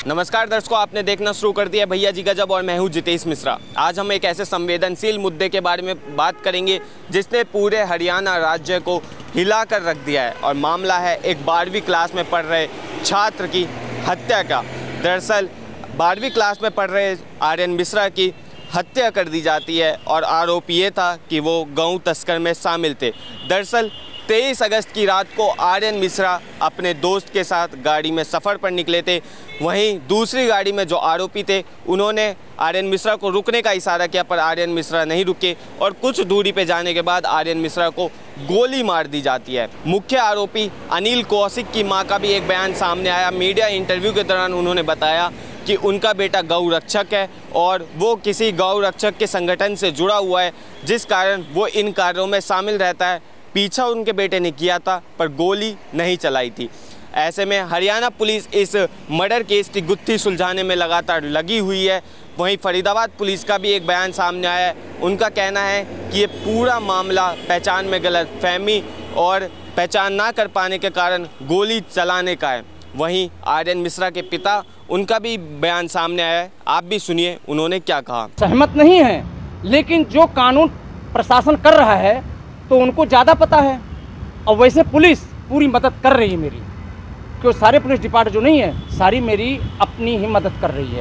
नमस्कार दर्शकों, आपने देखना शुरू कर दिया भैया जी गजब और मैं हूं जितेश मिश्रा। आज हम एक ऐसे संवेदनशील मुद्दे के बारे में बात करेंगे जिसने पूरे हरियाणा राज्य को हिला कर रख दिया है और मामला है एक 12वीं क्लास में पढ़ रहे छात्र की हत्या का। दरअसल 12वीं क्लास में पढ़ रहे आर्यन मिश्रा की हत्या कर दी जाती है और आरोप ये था कि वो गऊ तस्कर में शामिल थे। दरअसल 23 अगस्त की रात को आर्यन मिश्रा अपने दोस्त के साथ गाड़ी में सफ़र पर निकले थे। वहीं दूसरी गाड़ी में जो आरोपी थे उन्होंने आर्यन मिश्रा को रुकने का इशारा किया, पर आर्यन मिश्रा नहीं रुके और कुछ दूरी पे जाने के बाद आर्यन मिश्रा को गोली मार दी जाती है। मुख्य आरोपी अनिल कौशिक की मां का भी एक बयान सामने आया। मीडिया इंटरव्यू के दौरान उन्होंने बताया कि उनका बेटा गौ रक्षक है और वो किसी गौ रक्षक के संगठन से जुड़ा हुआ है, जिस कारण वो इन कार्यों में शामिल रहता है। पीछा उनके बेटे ने किया था पर गोली नहीं चलाई थी। ऐसे में हरियाणा पुलिस इस मर्डर केस की गुत्थी सुलझाने में लगातार लगी हुई है। वहीं फरीदाबाद पुलिस का भी एक बयान सामने आया है। उनका कहना है कि ये पूरा मामला पहचान में गलतफहमी और पहचान ना कर पाने के कारण गोली चलाने का है। वहीं आर्यन मिश्रा के पिता, उनका भी बयान सामने आया है। आप भी सुनिए उन्होंने क्या कहा। सहमत नहीं है, लेकिन जो कानून प्रशासन कर रहा है तो उनको ज़्यादा पता है और वैसे पुलिस पूरी मदद कर रही है मेरी, क्योंकि सारे पुलिस डिपार्टमेंट जो नहीं है सारी मेरी अपनी ही मदद कर रही है।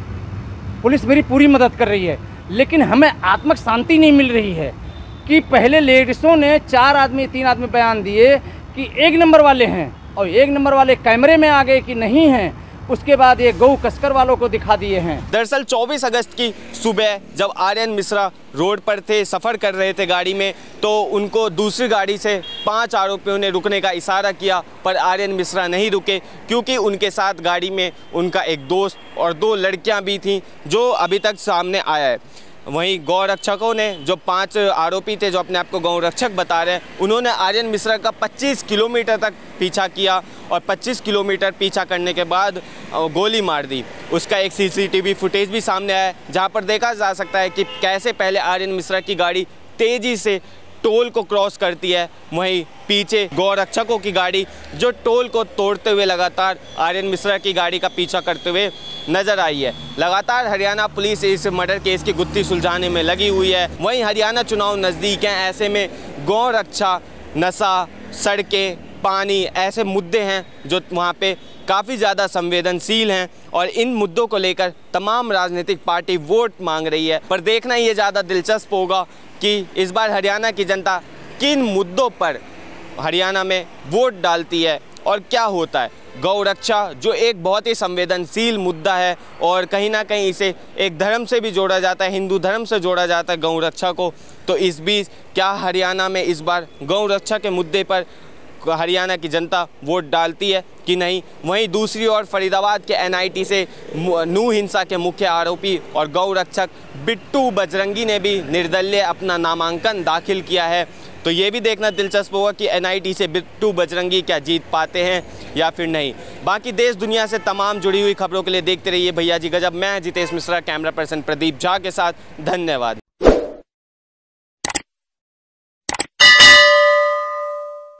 पुलिस मेरी पूरी मदद कर रही है, लेकिन हमें आत्मिक शांति नहीं मिल रही है कि पहले लेडीज़ों ने 3 आदमी बयान दिए कि 1 नंबर वाले हैं और 1 नंबर वाले कैमरे में आ गए कि नहीं हैं। उसके बाद ये गौ तस्कर वालों को दिखा दिए हैं। दरअसल 24 अगस्त की सुबह जब आर्यन मिश्रा रोड पर थे, सफ़र कर रहे थे गाड़ी में, तो उनको दूसरी गाड़ी से 5 आरोपियों ने रुकने का इशारा किया, पर आर्यन मिश्रा नहीं रुके क्योंकि उनके साथ गाड़ी में उनका एक दोस्त और 2 लड़कियां भी थीं, जो अभी तक सामने आया है। वहीं गौ रक्षकों ने, जो 5 आरोपी थे जो अपने आप को गौ रक्षक बता रहे हैं, उन्होंने आर्यन मिश्रा का 25 किलोमीटर तक पीछा किया और 25 किलोमीटर पीछा करने के बाद गोली मार दी। उसका एक CCTV फुटेज भी सामने आया है, जहां पर देखा जा सकता है कि कैसे पहले आर्यन मिश्रा की गाड़ी तेज़ी से टोल को क्रॉस करती है, वहीं पीछे गौ रक्षकों की गाड़ी जो टोल को तोड़ते हुए लगातार आर्यन मिश्रा की गाड़ी का पीछा करते हुए नजर आई है। लगातार हरियाणा पुलिस इस मर्डर केस की गुत्थी सुलझाने में लगी हुई है। वहीं हरियाणा चुनाव नज़दीक हैं, ऐसे में गौ रक्षा, नशा, सड़कें, पानी ऐसे मुद्दे हैं जो वहाँ पे काफ़ी ज़्यादा संवेदनशील हैं और इन मुद्दों को लेकर तमाम राजनीतिक पार्टी वोट मांग रही है। पर देखना ये ज़्यादा दिलचस्प होगा कि इस बार हरियाणा की जनता किन मुद्दों पर हरियाणा में वोट डालती है और क्या होता है। गौ रक्षा जो एक बहुत ही संवेदनशील मुद्दा है और कहीं ना कहीं इसे एक धर्म से भी जोड़ा जाता है, हिंदू धर्म से जोड़ा जाता है गौ रक्षा को, तो इस बीच क्या हरियाणा में इस बार गौ रक्षा के मुद्दे पर हरियाणा की जनता वोट डालती है कि नहीं। वहीं दूसरी ओर फरीदाबाद के NIT से नू हिंसा के मुख्य आरोपी और गौ रक्षक बिट्टू बजरंगी ने भी निर्दलीय अपना नामांकन दाखिल किया है। तो ये भी देखना दिलचस्प होगा कि NIT से बिट्टू बजरंगी क्या जीत पाते हैं या फिर नहीं। बाकी देश दुनिया से तमाम जुड़ी हुई खबरों के लिए देखते रहिए भैया जी गजब। मैं जितेश मिश्रा, कैमरा पर्सन प्रदीप झा के साथ। धन्यवाद।